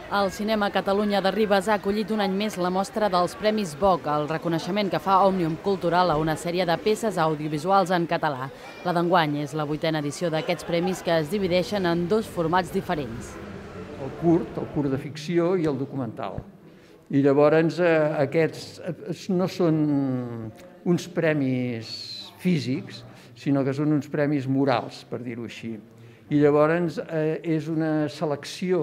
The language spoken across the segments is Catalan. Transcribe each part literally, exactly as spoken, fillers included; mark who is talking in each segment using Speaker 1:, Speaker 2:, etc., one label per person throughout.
Speaker 1: El Cinema Catalunya de Ribes ha acollit un any més la mostra dels Premis Boc, el reconeixement que fa Òmnium Cultural a una sèrie de peces audiovisuals en català. La d'enguany és la vuitena edició d'aquests premis que es divideixen en dos formats diferents.
Speaker 2: El curt, el curt de ficció i el documental. I llavors aquests no són uns premis físics, sinó que són uns premis morals, per dir-ho així. I llavors és una selecció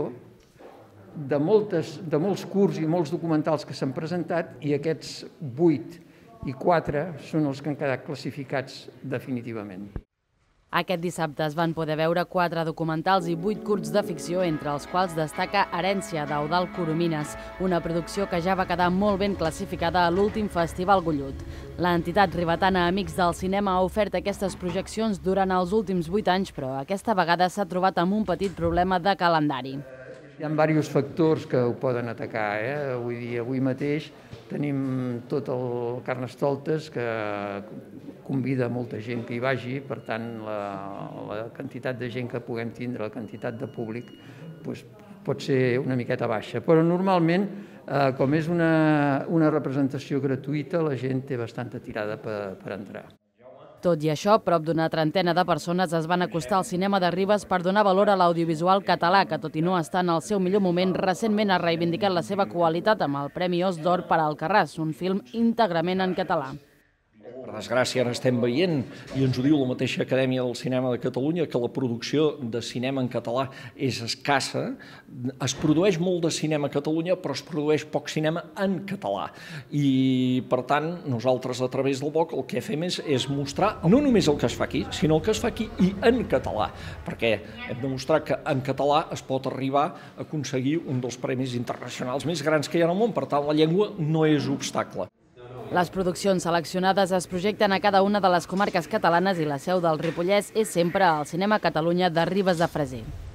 Speaker 2: de, moltes, de molts curts i molts documentals que s'han presentat i aquests vuit i quatre són els que han quedat classificats definitivament.
Speaker 1: Aquest dissabte es van poder veure quatre documentals i vuit curts de ficció, entre els quals destaca Herència, d'Eudald Coromines, una producció que ja va quedar molt ben classificada a l'últim Festival Gullut. L'entitat ribetana Amics del Cinema ha ofert aquestes projeccions durant els últims vuit anys, però aquesta vegada s'ha trobat amb un petit problema de calendari.
Speaker 2: Hi ha diversos factors que ho poden atacar. Eh? Vull dir, avui mateix tenim tot el Carnestoltes, que convida molta gent que hi vagi, per tant, la, la quantitat de gent que puguem tindre, la quantitat de públic, doncs, pot ser una miqueta baixa. Però normalment, eh, com és una, una representació gratuïta, la gent té bastanta tirada per, per entrar.
Speaker 1: Tot i això, prop d'una trentena de persones es van acostar al cinema de Ribes per donar valor a l'audiovisual català, que tot i no estar en el seu millor moment, recentment ha reivindicat la seva qualitat amb el Premi Os d'Or per Alcarràs, un film íntegrament en català.
Speaker 3: Per desgràcia, ara estem veient, i ens ho diu la mateixa Acadèmia del Cinema de Catalunya, que la producció de cinema en català és escassa. Es produeix molt de cinema a Catalunya, però es produeix poc cinema en català. I, per tant, nosaltres, a través del Boc, el que fem és, és mostrar no només el que es fa aquí, sinó el que es fa aquí i en català, perquè hem de mostrar que en català es pot arribar a aconseguir un dels premis internacionals més grans que hi ha al món. Per tant, la llengua no és obstacle.
Speaker 1: Les produccions seleccionades es projecten a cada una de les comarques catalanes i la seu del Ripollès és sempre al Cinema Catalunya de Ribes de Freser.